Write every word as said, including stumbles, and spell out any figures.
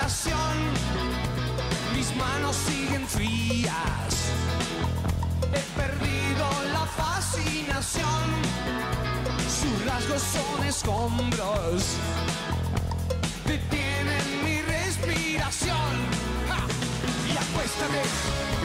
habitación, mis manos siguen frías. He perdido la fascinación, sus rasgos son escombros, detienen mi respiración. ¡Ja! Y acuéstate.